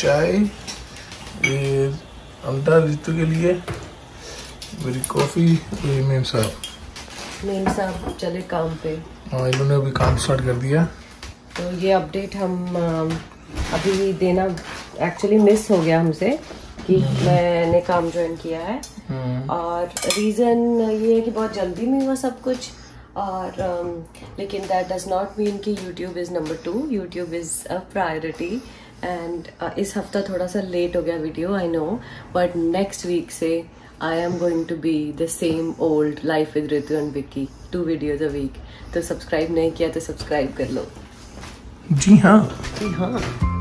चाय, ये अंडा ऋतु के लिए, मेरी कॉफी, ये मेम साहब चले काम पे। हाँ, इन्होंने अभी काम स्टार्ट कर दिया। तो ये अपडेट हम अभी देना एक्चुअली मिस हो गया हमसे कि मैंने काम ज्वाइन किया है, और रीज़न ये है कि बहुत जल्दी में हुआ सब कुछ, और लेकिन दैट डज नॉट मीन कि YouTube is number 2, YouTube is a priority. And इस हफ्ता थोड़ा सा लेट हो गया video, I know, but next week से I am going to be the same old life with Ritu and Vicky, 2 videos a week. तो subscribe नहीं किया तो सब्सक्राइब कर लो। जी हाँ, जी हाँ।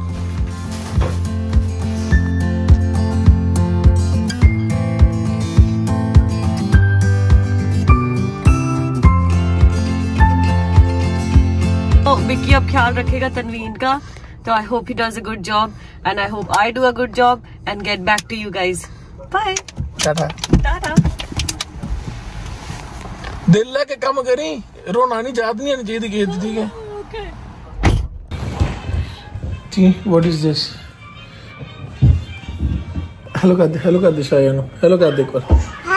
विक्की अब ख्याल रखेगा तनवीन का, तो I hope he does a good job and I hope I do a good job and get back to you guys. Bye, tata tata. दिल लेके काम करी, रोना नहीं चाहती नहीं चाहिए थी, ठीक है? जी, व्हाट इज दिस? हेलो कर दे शायनो, हेलो कर दे एक बार।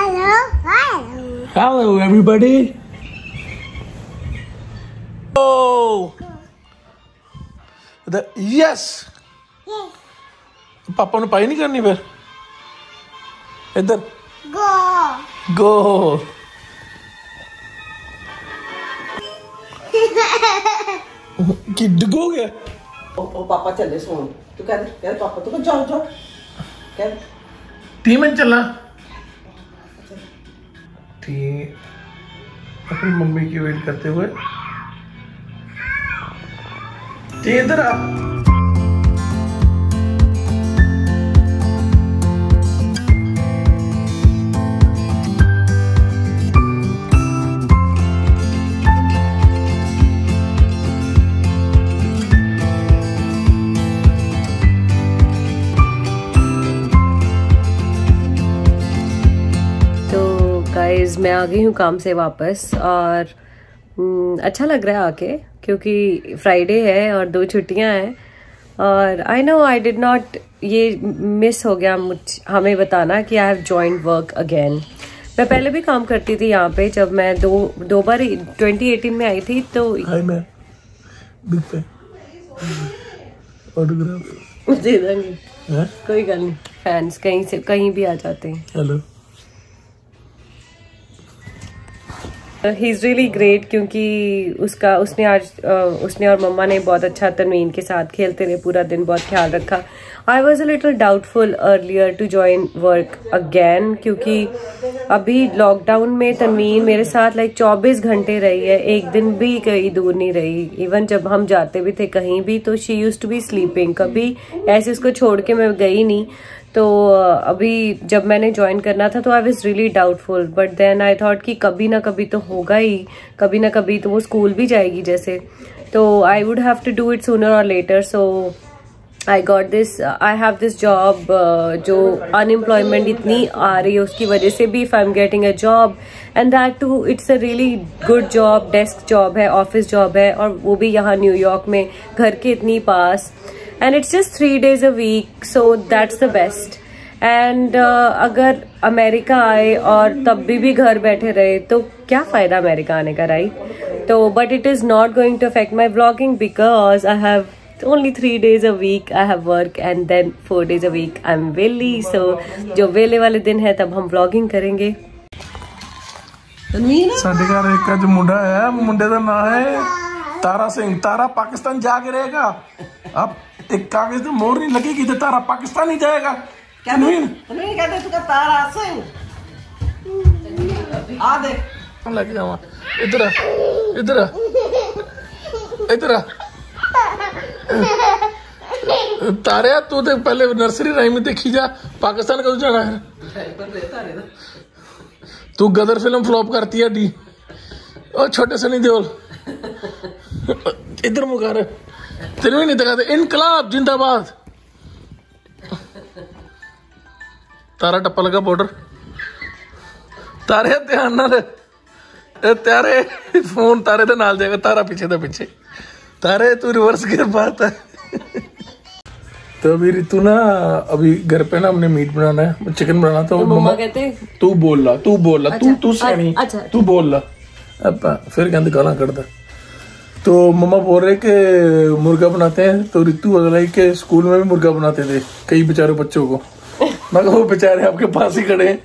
Hello everybody. यस, पापा ने पाई नहीं करनी, फिर इधर गो। कि डुगो गया। ओ पापा चले सोन, तू कह दे पापा तू जाओ कह 3 मिनट चलना। ठीक, अपनी मम्मी की वेट करते हुए इधर आ। गाइज मैं आ गई हूँ काम से वापस, और अच्छा लग रहा है आके, क्योंकि फ्राइडे है और 2 छुट्टियां हैं। और I know I did not, ये मिस हो गया हमें बताना कि I have joined work again. मैं पहले भी काम करती थी यहाँ पे, जब मैं दो बार 2018 में आई थी। तो हाय मैं बिग फैन, ऑटोग्राफ दे देंगे, कोई गल नहीं, फैंस कहीं से कहीं भी आ जाते हैं। Hello, he is really great, क्योंकि उसने और मम्मा ने बहुत अच्छा तनवीन के साथ खेलते रहे पूरा दिन, बहुत ख्याल रखा। I was a little doubtful earlier to join work again, क्योंकि अभी लॉकडाउन में तनवीन मेरे साथ 24 घंटे रही है, एक दिन भी कहीं दूर नहीं रही। इवन जब हम जाते भी थे कहीं भी, तो she used to be sleeping, कभी ऐसे उसको छोड़ के मैं गई नहीं। तो अभी जब मैंने ज्वाइन करना था तो I was really doubtful, but then I thought कि कभी ना कभी तो होगा ही, कभी ना कभी तो वो स्कूल भी जाएगी जैसे, तो I would have to do it sooner और later. So I got this, I have this job. जो अनएम्प्लॉयमेंट इतनी आ रही है उसकी वजह से भी, if I am getting a job and that too it's a really good job, desk job है, ऑफिस जॉब है, और वो भी यहाँ न्यूयॉर्क में, घर के इतनी पास, and it's just 3 days a week, so that's the best. And अगर अमेरिका आए और तब भी घर बैठे रहे तो क्या फायदा अमेरिका आने का, राइट? तो but it is not going to affect my vlogging because I have only 3 days a week I have work, and then 4 days a week I'm belly. so जो वेले वाले दिन है तब हम vlogging करेंगे। साढ़े घर एक जो मुंडा है, मुंडे का नाम है तारा सिंह। तारा पाकिस्तान जाके रहेगा। अब एक कागज तो मोर नहीं लगेगी तो तारा पाकिस्तान ही जाएगा। क्या कहते तू तारा सिंह? आ देख लग जावा, इधर इधर इधर तारे, तू तो पहले नर्सरी राइम में देखी जा, पाकिस्तान कब जाना है? तू गदर फिल्म फ्लॉप करती है डी, और छोटे सनी देओल इधर मुकार तेरे भी नहीं दिखाते। इनकलाब जिंदाबाद। तारा टप्पा लगा बॉर्डर। तारे ध्यान नाल, तारे फोन तारे दे नाल जाएगा, तारा पीछे दे पीछे। तारे तू रिवर्स गियर बात है। तो अभी रितु ना अभी घर पे ना हमने मीट बनाना है, चिकन बनाना था। तो मम्मा कहते तू बोल ला तू सैनी तू बोल ला। फिर कहते गाना करता। तो मम्मा बोल रहे कि मुर्गा बनाते हैं। तो रितु अगला के स्कूल में भी मुर्गा बनाते थे कई बेचारे बच्चों को। मैं वो बेचारे आपके पास ही खड़े हैं।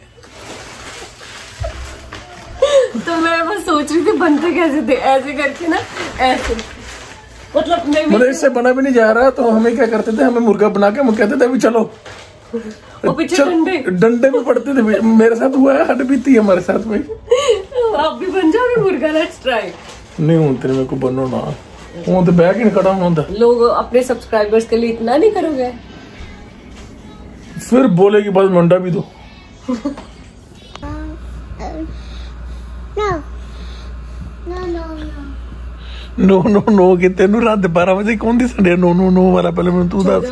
तो मैं बस सोच रही थी बनते कैसे थे, ऐसे करके ना, ऐसे मतलब इससे बना भी नहीं जा रहा। तो हमें क्या करते थे, हमें मुर्गा बना के हम कहते थे अभी चलो, पीछे डंडे में पड़ते थे। मेरे साथ हुआ है, हट बीती है हमारे साथ में। आप भी बन जाओगे मुर्गा, लेट्स ट्राई। नहीं हूं तेरे मेरे को बनो ना, हूं तो बैग ही नहीं खड़ा होता। लोग अपने सब्सक्राइबर्स के लिए इतना नहीं करोगे? फिर बोलेगी बस मंडा भी दो। नो नो नो कि तेनू रात 12 बजे कौन दी संडे नो नो नो वाला पहले मैं तू दस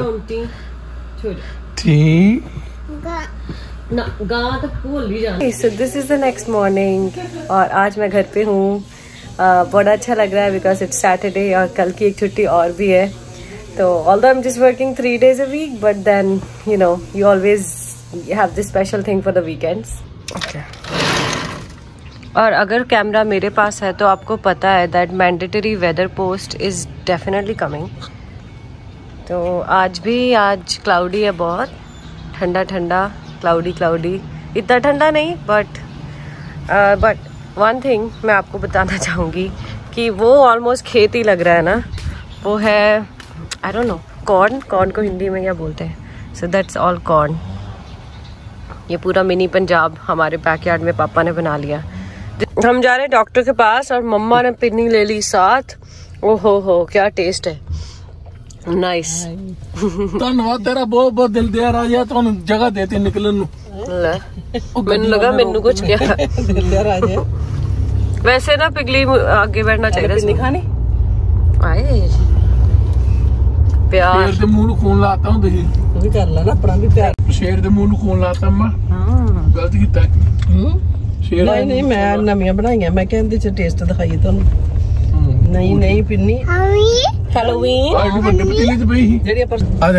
ठीक ना गा तो भूल ही जाना। So this is the next morning और आज मैं घर पे हूँ। बड़ा अच्छा लग रहा है बिकॉज इट्स सैटरडे और कल की एक छुट्टी और भी है। तो although I'm just working 3 days a week but then you know you always have this special thing for the weekends. Okay. और अगर कैमरा मेरे पास है तो आपको पता है that mandatory weather post is definitely coming. तो आज क्लाउडी है, बहुत ठंडा ठंडा, क्लाउडी, इतना ठंडा नहीं बट वन थिंग मैं आपको बताना चाहूँगी कि वो ऑलमोस्ट खेत ही लग रहा है ना। वो है आई डोंट नो कॉर्न को हिंदी में क्या बोलते हैं। So that's all corn. ये पूरा मिनी पंजाब हमारे बैकयार्ड में पापा ने बना लिया। हम जा रहे हैं डॉक्टर के पास और मम्मा ने पिन्नी ले ली साथ। ओहो क्या टेस्ट है, नाइस। धन्यवाद तेरा बहुत बहुत दिल दिया राजा, तो जगह देते निकलन मैंने लगा मैनू कुछ क्या दिल दिया राजा। वैसे ना पिगली आगे बैठना चाहिए। खानी आए प्यार शेर दे मुंह ਨੂੰ खून लाता हूं देखी तू भी कर ला ना अपना भी प्यार। शेर दे मुंह ਨੂੰ खून लाता मैं गलत कीता शेर नहीं मैं नवीं बनाईਆਂ मैं कहंदी च टेस्ट दिखाई ਤੁਹਾਨੂੰ नहीं पिन्नी हैलोवीन आज बड़े पतीले च पई जेडी अपन आ जा।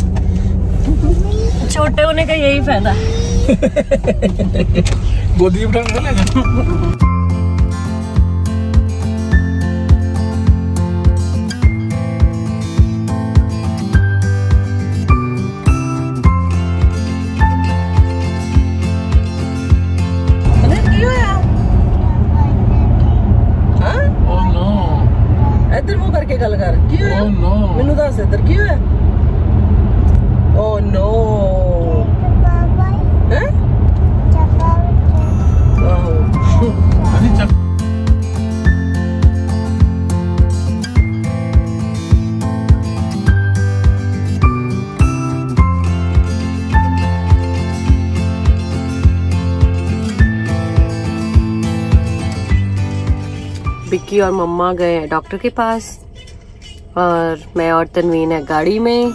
छोटे होने का यही फायदा है। गोदी में उठा ले जा। इधर मुंह करके गल कर की होया? ओह नो मेनू दस इधर की होया? ओह नो हैं बिक्की और मम्मा गए हैं डॉक्टर के पास और मैं और तनवीन है गाड़ी में।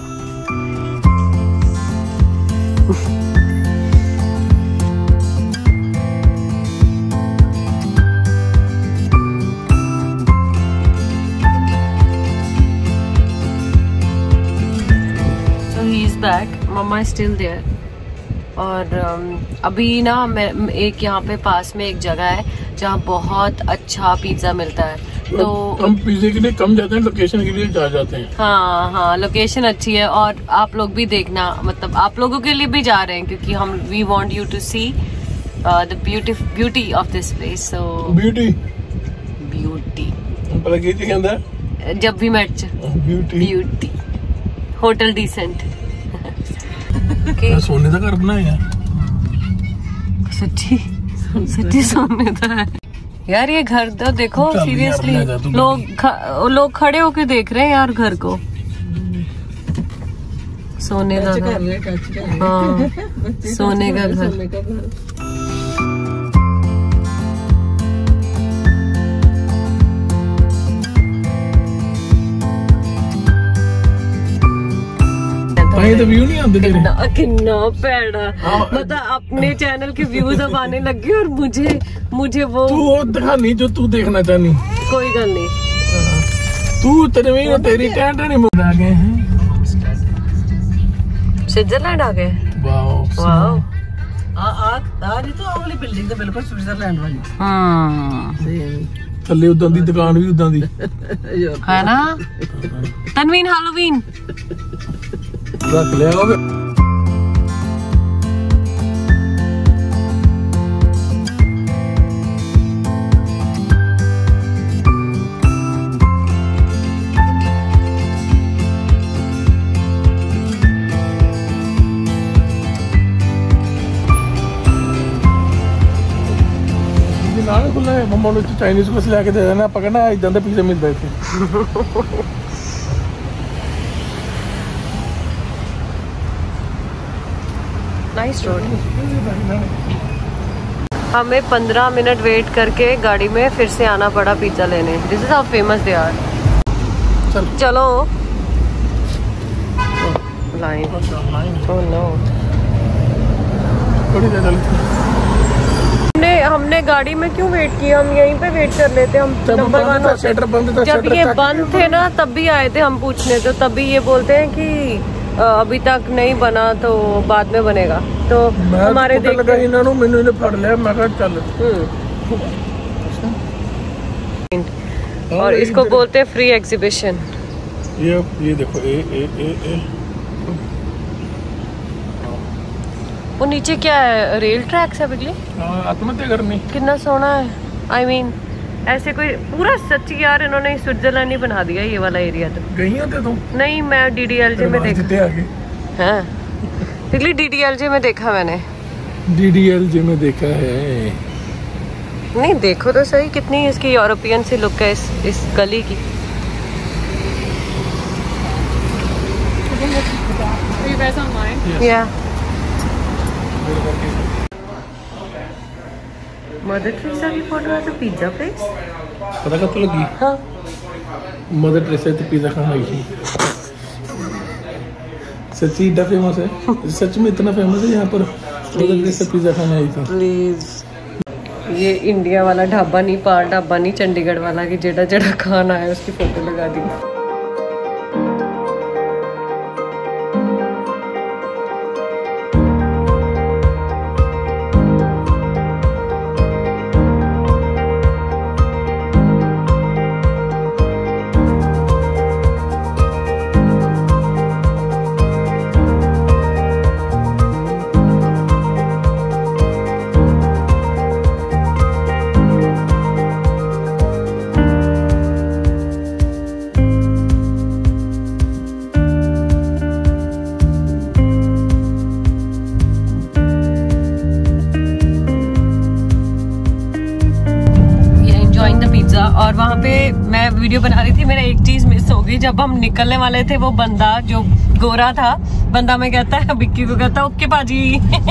So he is back, mama is still there। और अभी ना मैं एक यहाँ पे पास में एक जगह है जहाँ बहुत अच्छा पिज्जा मिलता है। तो हम पिज्जे के लिए कम जाते हैं, लोकेशन के लिए जाते हैं। हाँ लोकेशन अच्छी है और आप लोग भी देखना, मतलब आप लोगों के लिए भी जा रहे हैं क्योंकि हम we want you to see the beauty of this place. So beauty जब भी मैच ब्यूटी होटल डिसेंट सोने का घर बनाया सच्ची सोने का है यार। ये घर तो देखो सीरियसली लोग खड़े होके देख रहे हैं यार घर को। सोने का घर, हाँ सोने का घर। तो व्यू नहीं आते कितना पैड़ा, मतलब अपने चैनल के व्यूज अब आने लगे और मुझे वो तू दिखा नहीं जो तू देखना चाहनी। कोई गल नहीं, तू तेरी टेंट नहीं मुड़ा गए हैं। स्विट्जरलैंड आ गए। वाह वाह आज तो अगली बिल्डिंग तो बिल्कुल स्विट्जरलैंड वाली। थल्ले उदां दी दुकान भी उदां दी है ना। तनवीन हैलोवीन रख लिया होगा। खुला है मम्मा ने चाइनीज कुछ लेके दे देना पकड़ना इधर दे पिज़्ज़ा मिलता है इथे। Nice road. हमें 15 मिनट वेट करके गाड़ी में फिर से आना पड़ा पिज़्ज़ा लेने। This is how famous they are. चलो लाइन। Oh no. हमने गाड़ी में क्यों वेट किया, हम यहीं पे वेट कर लेते। हम नंबर 1 जब ये बंद थे ना तब भी आए थे हम पूछने, तो तभी ये बोलते हैं कि अभी तक नहीं बना तो बाद में बनेगा। तो हमारे देख लगा इन्होंने मैंने ने फड़ लिया, मैं कहा चल। और इसको बोलते हैं फ्री एग्जीबिशन। ये देखो ए वो नीचे क्या है, रेल ट्रैक्स है बिजली। आत्महत्या करनी कितना सोना है। I mean, ऐसे कोई पूरा सच्ची यार इन्होंने स्विट्जरलैंड ही बना दिया ये वाला एरिया। तो गई होते तुम? नहीं, मैं DDLJ में देखा है। बिजली DDLJ में देखा मैंने। DDLJ में देखा है। नहीं देखो तो सही कितनी इसकी यूरोपियन सी लुक है इस गली की। मदर टेरेसा की फोटो है तो पिज्जा प्लेस पता कब तो लगी। हाँ मदर टेरेसा तो पिज्जा खाना ही सच्ची इतना फेमस है। सच में इतना फेमस है यहाँ पर मदर टेरेसा पिज्जा खाना आई था। प्लीज ये इंडिया वाला ढाबा नहीं, पार ढाबा नहीं, चंडीगढ़ वाला कि जेड़ा जेड़ा खाना है उसकी फोटो लगा दी। और वहाँ पे मैं वीडियो बना रही थी, मेरा एक चीज मिस हो गई। जब हम निकलने वाले थे वो बंदा जो गोरा था, बंदा में कहता है बिक्की को कहता है ओके पाजी।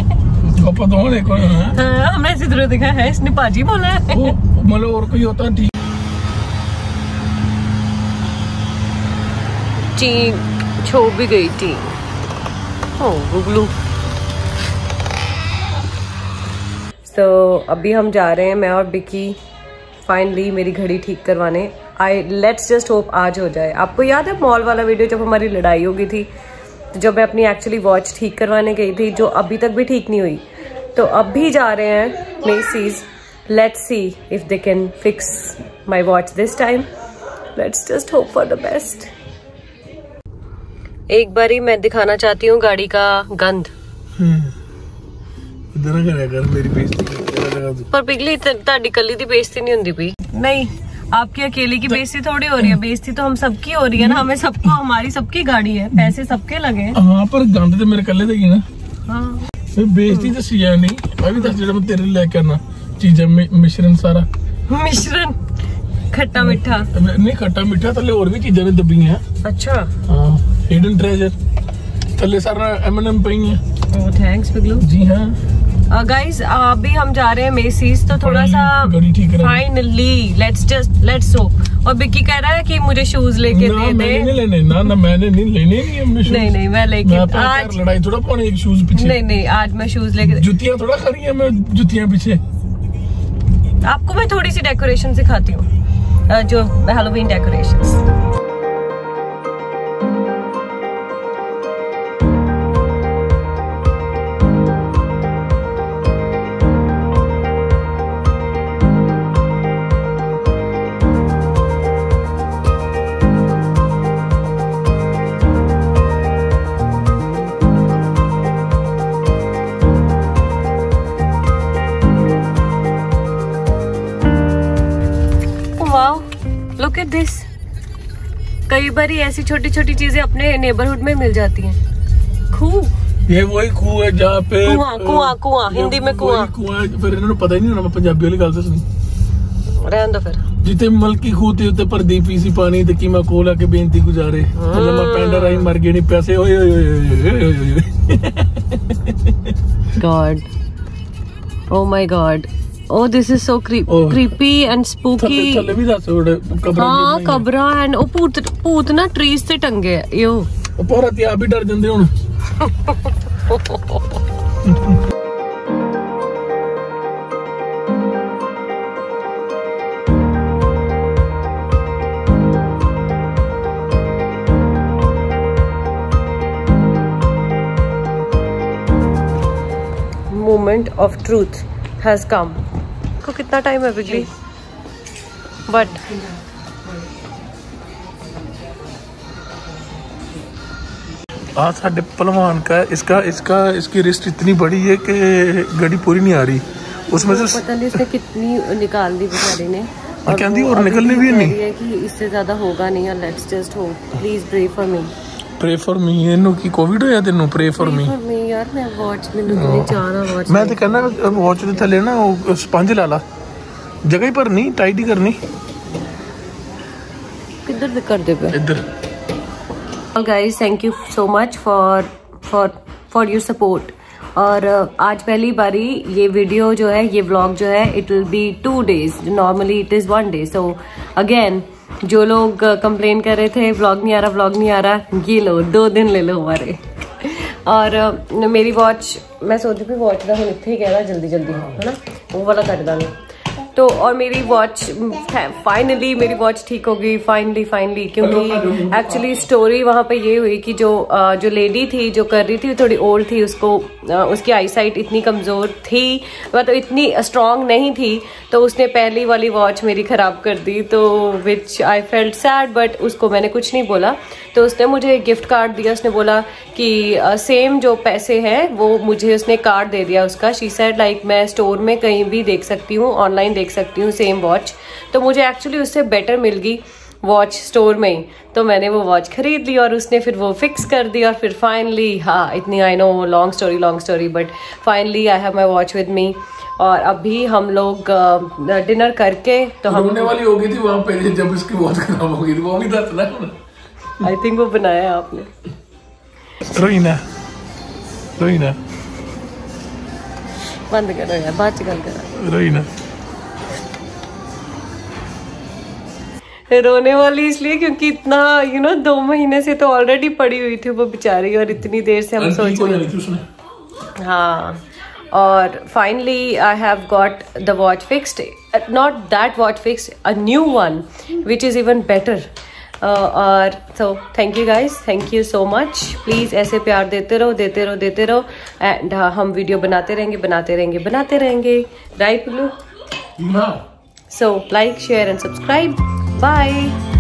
हमने ऐसी तरह देखा है इसने पाजी बोला है। मतलब और कोई होता ठीक। टीम छो भी गई थी। ओ गुगलू। तो अभी हम जा रहे हैं मैं और बिक्की फाइनली मेरी घड़ी ठीक करवाने। लेट्स जस्ट होप आज हो जाए। आपको याद है मॉल वाला वीडियो जब हमारी लड़ाई हो गई थी, तो जब मैं अपनी एक्चुअली वॉच ठीक करवाने गई थी जो अभी तक भी ठीक नहीं हुई, तो अब भी जा रहे हैं Macy's. Let's see if they can fix my watch this time. Let's just hope for the best. एक बारी मैं दिखाना चाहती हूँ गाड़ी का गंध। मेरी बेइज्जती पर पिघली ताड़ी कली दी बेइज्जती नहीं होंदी पई। नहीं आपकी अकेले की बेइज्जती थोड़ी हो रही है, बेइज्जती तो हम सबकी हो रही है ना। हमें सबको, हमारी सबकी गाड़ी है, पैसे सबके लगे हैं। हाँ पर गंद तो मेरे कल्ले देगी ना। हाँ बेइज्जती तो सिया नहीं। अभी दस जेड़ा मैं तेरे लेके आना चीजें मिश्रण सारा मिश्रण खट्टा मीठा नहीं, खट्टा मीठा थले और भी चीजें ने दबी हैं। अच्छा हाँ हिडन ट्रेजर थले सारा M&M पई है। ओह थैंक्स पिगलू। जी हाँ गाइज अभी हम जा रहे हैं मेसीज, तो थोड़ा सा फाइनली लेट्स सो। और बिक्की कह रहा है कि मुझे शूज लेके दे दे। नहीं लेने ना मैंने नहीं लेने नहीं हमने शूज। नहीं मैं लेके आज लड़ाई थोड़ा पाने एक शूज पीछे। नहीं आज मैं शूज लेके। जुतियां थोड़ा खरी है, मैं जुतियां पीछे। आपको मैं थोड़ी सी डेकोरेशन सिखाती हूँ, जो Halloween decorations. Look at this, कई बार ऐसी छोटी छोटी चीजें अपने नेबरहुड में मिल जाती हैं। खूह, ये वही खूह है जहाँ पे कुआं हिंदी में कुआं। फिर इन्होंने पता ही नहीं होना, मैं पंजाबी वाली गल सुनी। रहने दो फिर। जिते मलकी खूह थे उत्ते भरदी पी सी पानी ते कीमा कोल आके बेनती गुजारे, लम्मा पैंडर आई मर गए नहीं पैसे। ओए ओए ओए god, oh my god, oh this is so creepy and spooky। थल्ले भी दस कब्रां। हाँ कब्रां एंड ओ भूत ना ट्रीज ते टंगे है यो। पूरा ते आप भी डर जांदे हुण। Moment of truth has come। को कितना टाइम है बिजली? बट आज साढ़े पहलवान का इसकी रिस्ट इतनी बड़ी है कि गाड़ी पूरी नहीं आ रही, उसमें से पता नहीं इसने कितनी निकाल दी बेचारे ने, और निकलने भी नहीं है कि इससे ज्यादा होगा नहीं। Let's just hope, please pray for me. Pray for me ਇਹਨੂੰ ਕੀ ਕੋਵਿਡ ਹੋਇਆ ਤੈਨੂੰ? प्रे फॉर मी ਯਾਰ ਮੈਂ ਵਾਚ ਮੈਨੂੰ ਕਿੰਨੀ ਚਾਹਨਾ ਵਾਚ। ਮੈਂ ਤੇ ਕਹਿੰਦਾ ਵਾਚ ਦੇ ਥੱਲੇ ਨਾ ਉਹ ਸਪੰਜ ਲਾ ਲਾ, ਜਗ੍ਹਾ ਹੀ ਭਰਨੀ, ਟਾਈਟ ਹੀ ਕਰਨੀ। ਕਿੱਧਰ ਦੇ ਕਰਦੇ ਪਏ ਇੱਧਰ। Guys thank you so much for your support. और आज पहली बारी ये वीडियो जो है, ये व्लॉग जो है, it will be 2 days, normally it is 1 day। So again जो लोग कंप्लेन कर रहे थे व्लॉग नहीं आ रहा, ये लो 2 दिन ले लो हमारे। और मेरी वॉच, मैं सोचती थी वॉच का हम इतने ही कहना जल्दी है ना, वो वाला कर देंगे तो। और मेरी वॉच फाइनली मेरी वॉच ठीक हो गई, फाइनली क्योंकि एक्चुअली स्टोरी वहाँ पे ये हुई कि जो लेडी थी जो कर रही थी थोड़ी ओल्ड थी, उसकी आईसाइट इतनी कमज़ोर थी, मतलब इतनी स्ट्रांग नहीं थी, तो उसने पहली वाली वॉच मेरी ख़राब कर दी। तो which I felt sad, but उसको मैंने कुछ नहीं बोला। तो उसने मुझे गिफ्ट कार्ड दिया, उसने बोला कि सेम जो पैसे हैं वो मुझे उसने कार्ड दे दिया उसका। शी सेड लाइक मैं स्टोर में कहीं भी देख सकती हूँ, ऑनलाइन देख सकती हूँ सेम वॉच। तो मुझे एक्चुअली उससे बेटर मिल गई वॉच स्टोर में ही, तो मैंने वो वॉच खरीद ली और उसने फिर वो फिक्स कर दी। और फिर फाइनली, हाँ इतनी I know long story, but finally I have my watch with me. और अभी हम लोग डिनर करके तो हम रोने वाली हो गई थी वहाँ पे जब इसकी वॉच खराब हो गई थी, वो भी दसना। आई थिंक वो बनाया आपने। रोइना बंद करो यार, बाद च गल करा। रोइना रोने वाली इसलिए क्योंकि इतना 2 महीने से तो ऑलरेडी पड़ी हुई थी वो बेचारी, और इतनी देर से हम सोच रहे थे। हाँ, और finally I have got the watch fixed, not that watch fixed, a new one which is even better. और तो thank you guys, thank you so much. Please ऐसे प्यार देते रहो एंड हम वीडियो बनाते रहेंगे। Right blue? So like, share and subscribe. Bye.